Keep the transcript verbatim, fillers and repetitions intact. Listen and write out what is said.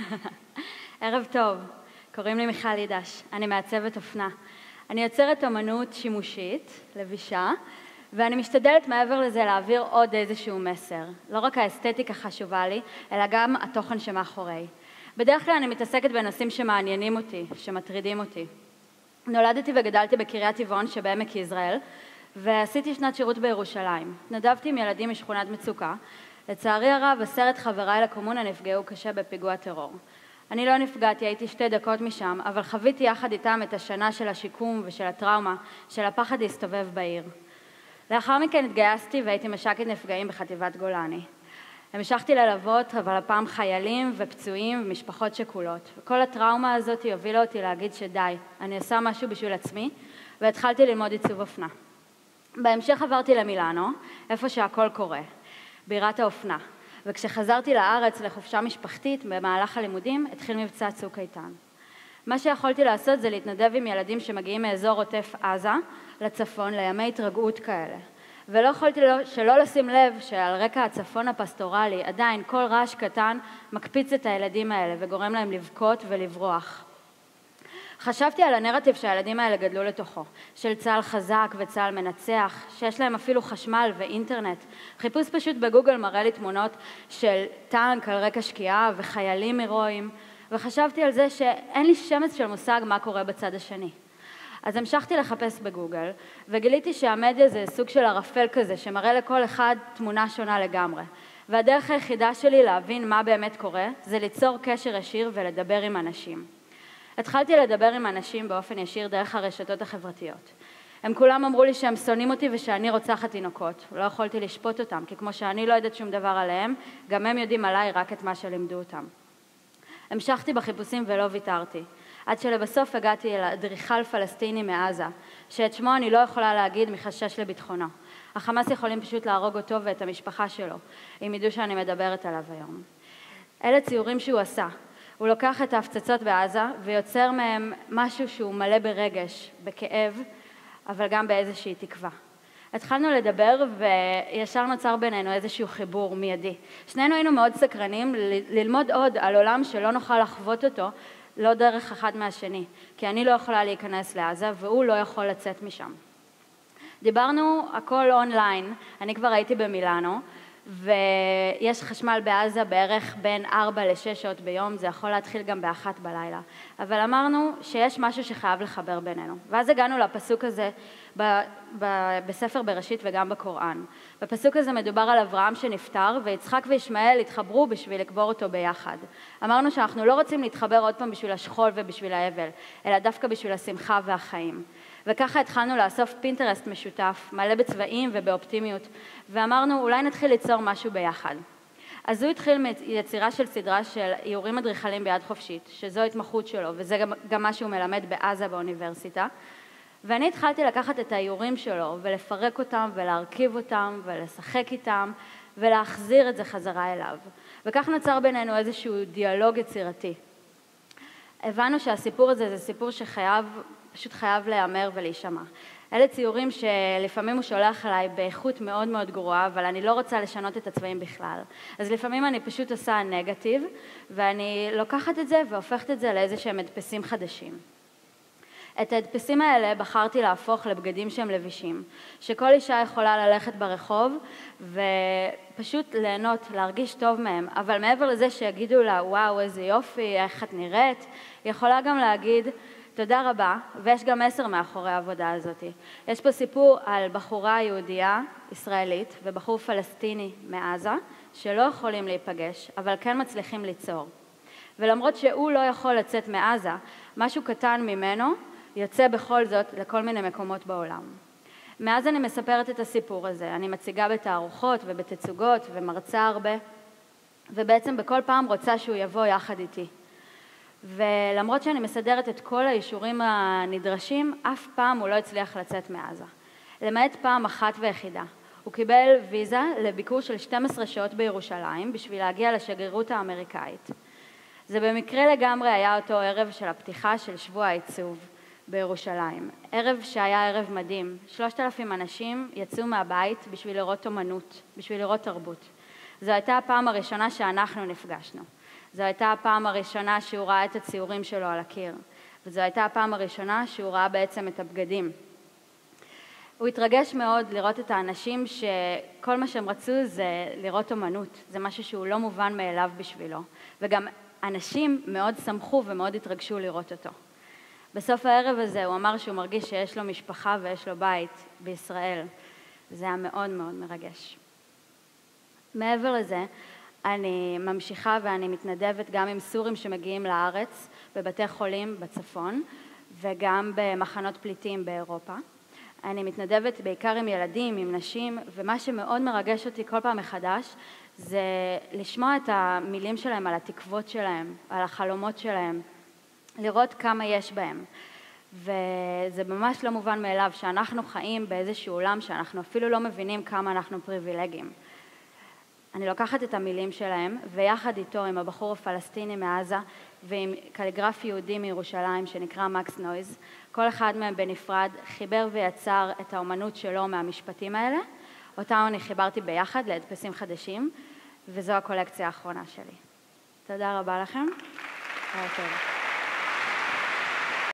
ערב טוב, קוראים לי מיכל לידש, אני מעצבת אופנה. אני יוצרת אומנות שימושית, לבישה, ואני משתדלת מעבר לזה להעביר עוד איזשהו מסר. לא רק האסתטיקה חשובה לי, אלא גם התוכן שמאחורי. בדרך כלל אני מתעסקת בנושאים שמעניינים אותי, שמטרידים אותי. נולדתי וגדלתי בקריית טבעון שבעמק יזרעאל, ועשיתי שנת שירות בירושלים. התנדבתי עם ילדים משכונת מצוקה. לצערי הרב, עשרת חבריי לקומונה נפגעו קשה בפיגוע טרור. אני לא נפגעתי, הייתי שתי דקות משם, אבל חוויתי יחד איתם את השנה של השיקום ושל הטראומה, של הפחד להסתובב בעיר. לאחר מכן התגייסתי והייתי מש"קית נפגעים בחטיבת גולני. המשכתי ללוות, אבל הפעם חיילים ופצועים ומשפחות שכולות. וכל הטראומה הזאת הובילה אותי להגיד שדי, אני עושה משהו בשביל עצמי, והתחלתי ללמוד עיצוב אופנה. בהמשך עברתי למילאנו, איפה שהכל קורה, בירת האופנה. וכשחזרתי לארץ לחופשה משפחתית במהלך הלימודים, התחיל מבצע צוק איתן. מה שיכולתי לעשות זה להתנדב עם ילדים שמגיעים מאזור עוטף עזה לצפון, לימי התרגעות כאלה. ולא יכולתי שלא לשים לב שעל רקע הצפון הפסטורלי, עדיין כל רעש קטן מקפיץ את הילדים האלה וגורם להם לבכות ולברוח. חשבתי על הנרטיב שהילדים האלה גדלו לתוכו, של צה"ל חזק וצה"ל מנצח, שיש להם אפילו חשמל ואינטרנט. חיפוש פשוט בגוגל מראה לי תמונות של טנק על רקע שקיעה וחיילים הירואיים, וחשבתי על זה שאין לי שמץ של מושג מה קורה בצד השני. אז המשכתי לחפש בגוגל, וגיליתי שהמדיה זה סוג של ערפל כזה, שמראה לכל אחד תמונה שונה לגמרי. והדרך היחידה שלי להבין מה באמת קורה, זה ליצור קשר ישיר ולדבר עם אנשים. התחלתי לדבר עם אנשים באופן ישיר דרך הרשתות החברתיות. הם כולם אמרו לי שהם שונאים אותי ושאני רוצחת תינוקות. לא יכולתי לשפוט אותם, כי כמו שאני לא יודעת שום דבר עליהם, גם הם יודעים עליי רק את מה שלימדו אותם. המשכתי בחיפושים ולא ויתרתי. עד שלבסוף הגעתי אל אדריכל פלסטיני מעזה, שאת שמו אני לא יכולה להגיד מחשש לביטחונו. החמאס יכולים פשוט להרוג אותו ואת המשפחה שלו, אם ידעו שאני מדברת עליו היום. אלה ציורים שהוא עשה. הוא לוקח את ההפצצות בעזה ויוצר מהם משהו שהוא מלא ברגש, בכאב, אבל גם באיזושהי תקווה. התחלנו לדבר וישר נוצר בינינו איזשהו חיבור מיידי. שנינו היינו מאוד סקרנים ללמוד עוד על עולם שלא נוכל לחוות אותו, לא דרך אחד מהשני, כי אני לא יכולה להיכנס לעזה והוא לא יכול לצאת משם. דיברנו הכל אונליין, אני כבר הייתי במילאנו, ויש חשמל בעזה בערך בין ארבע לשש שעות ביום, זה יכול להתחיל גם באחת בלילה. אבל אמרנו שיש משהו שחייב לחבר בינינו. ואז הגענו לפסוק הזה ב- ב- בספר בראשית וגם בקוראן. בפסוק הזה מדובר על אברהם שנפטר, ויצחק וישמעאל התחברו בשביל לקבור אותו ביחד. אמרנו שאנחנו לא רוצים להתחבר עוד פעם בשביל השכול ובשביל האבל, אלא דווקא בשביל השמחה והחיים. וככה התחלנו לאסוף פינטרסט משותף, מלא בצבעים ובאופטימיות, ואמרנו אולי נתחיל ליצור משהו ביחד. אז הוא התחיל מיצירה של סדרה של איורים אדריכליים ביד חופשית, שזו התמחות שלו, וזה גם, גם מה שהוא מלמד בעזה באוניברסיטה. ואני התחלתי לקחת את האיורים שלו ולפרק אותם ולהרכיב אותם ולשחק איתם ולהחזיר את זה חזרה אליו. וכך נוצר בינינו איזשהו דיאלוג יצירתי. הבנו שהסיפור הזה זה סיפור שחייב, פשוט חייב להיאמר ולהישמע. אלה ציורים שלפעמים הוא שולח עליי באיכות מאוד מאוד גרועה, אבל אני לא רוצה לשנות את הצבעים בכלל. אז לפעמים אני פשוט עושה נגטיב, ואני לוקחת את זה והופכת את זה לאיזה שהם מדפסים חדשים. את ההדפסים האלה בחרתי להפוך לבגדים שהם לבישים, שכל אישה יכולה ללכת ברחוב ופשוט ליהנות, להרגיש טוב מהם, אבל מעבר לזה שיגידו לה, וואו, איזה יופי, איך את נראית, היא יכולה גם להגיד, תודה רבה, ויש גם מסר מאחורי העבודה הזאת. יש פה סיפור על בחורה יהודייה, ישראלית, ובחור פלסטיני מעזה, שלא יכולים להיפגש, אבל כן מצליחים ליצור. ולמרות שהוא לא יכול לצאת מעזה, משהו קטן ממנו יוצא בכל זאת לכל מיני מקומות בעולם. מאז אני מספרת את הסיפור הזה, אני מציגה בתערוכות ובתצוגות ומרצה הרבה, ובעצם בכל פעם רוצה שהוא יבוא יחד איתי. ולמרות שאני מסדרת את כל האישורים הנדרשים, אף פעם הוא לא הצליח לצאת מעזה. למעט פעם אחת ויחידה. הוא קיבל ויזה לביקור של שתים עשרה שעות בירושלים בשביל להגיע לשגרירות האמריקאית. זה במקרה לגמרי היה אותו ערב של הפתיחה של שבוע העיצוב בירושלים. ערב שהיה ערב מדהים. שלושת אלפים אנשים יצאו מהבית בשביל לראות אומנות, בשביל לראות תרבות. זו הייתה הפעם הראשונה שאנחנו נפגשנו. זו הייתה הפעם הראשונה שהוא ראה את הציורים שלו על הקיר, וזו הייתה הפעם הראשונה שהוא ראה בעצם את הבגדים. הוא התרגש מאוד לראות את האנשים שכל מה שהם רצו זה לראות אומנות, זה משהו שהוא לא מובן מאליו בשבילו, וגם אנשים מאוד שמחו ומאוד התרגשו לראות אותו. בסוף הערב הזה הוא אמר שהוא מרגיש שיש לו משפחה ויש לו בית בישראל. זה היה מאוד מאוד מרגש. מעבר לזה, אני ממשיכה ואני מתנדבת גם עם סורים שמגיעים לארץ, בבתי חולים בצפון, וגם במחנות פליטים באירופה. אני מתנדבת בעיקר עם ילדים, עם נשים, ומה שמאוד מרגש אותי כל פעם מחדש, זה לשמוע את המילים שלהם על התקוות שלהם, על החלומות שלהם, לראות כמה יש בהם. וזה ממש לא מובן מאליו שאנחנו חיים באיזשהו עולם שאנחנו אפילו לא מבינים כמה אנחנו פריבילגיים. אני לוקחת את המילים שלהם, ויחד איתו עם הבחור הפלסטיני מעזה, ועם קליגרף יהודי מירושלים שנקרא מקס נויז, כל אחד מהם בנפרד חיבר ויצר את האומנות שלו מהמשפטים האלה, אותם אני חיברתי ביחד להדפסים חדשים, וזו הקולקציה האחרונה שלי. תודה רבה לכם. ביי טוב.